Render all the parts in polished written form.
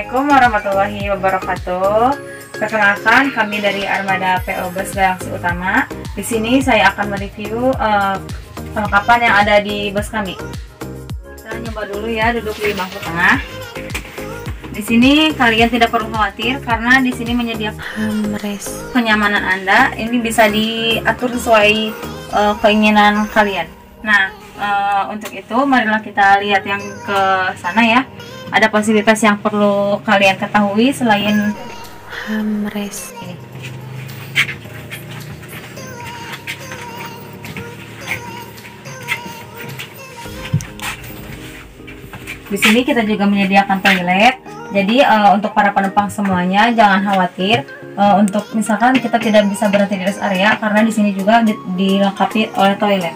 Assalamualaikum warahmatullahi wabarakatuh. Perkenalkan, kami dari Armada PO Bus Galaksi Utama. Di sini saya akan mereview perlengkapan yang ada di bus kami. Kita nyoba dulu ya, duduk di bangku tengah. Di sini kalian tidak perlu khawatir karena di sini menyediakan kenyamanan Anda. Ini bisa diatur sesuai keinginan kalian. Nah, untuk itu marilah kita lihat yang ke sana ya. Ada fasilitas yang perlu kalian ketahui selain hamres ini. Di sini kita juga menyediakan toilet. Jadi untuk para penumpang semuanya jangan khawatir. Untuk misalkan kita tidak bisa berhenti di rest area karena di sini juga dilengkapi oleh toilet.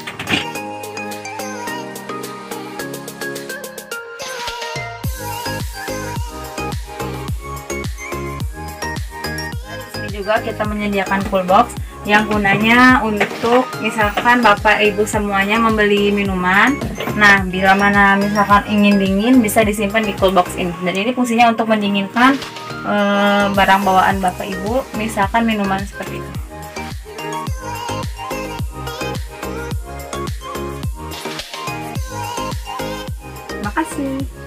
Juga kita menyediakan cool box yang gunanya untuk misalkan Bapak Ibu semuanya membeli minuman. Nah, bila mana misalkan ingin dingin bisa disimpan di cool box ini. Dan ini fungsinya untuk mendinginkan barang bawaan Bapak Ibu, misalkan minuman seperti itu. Terima kasih.